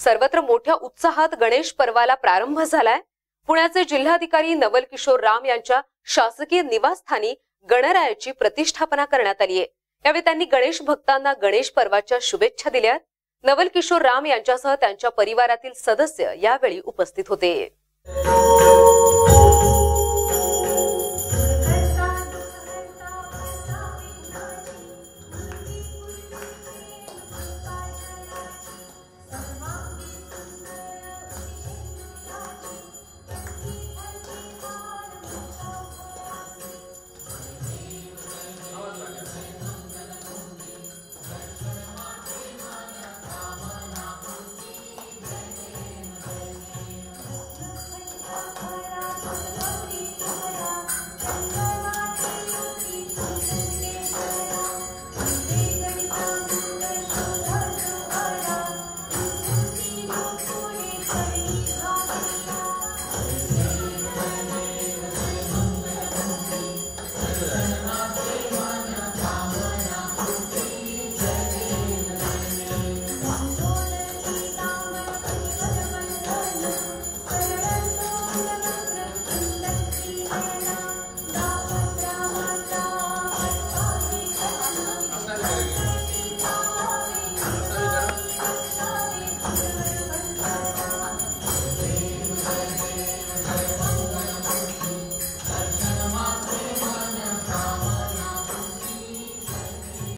सर्वत्र मोठ्या उत्साहात गणेश पर्वाला प्रारंभ झालाय। पुण्याचे जिल्हाधिकारी नवल किशोर राम यांच्या शासकीय निवासस्थानी गणरायाची प्रतिष्ठापना करण्यात आली आहे। यावेळी त्यांनी गणेश भक्तांना गणेश पर्वाच्या शुभेच्छा दिल्या। नवल किशोर राम यांच्यासह त्यांच्या परिवारातील सदस्य यावेळी उपस्थित होते।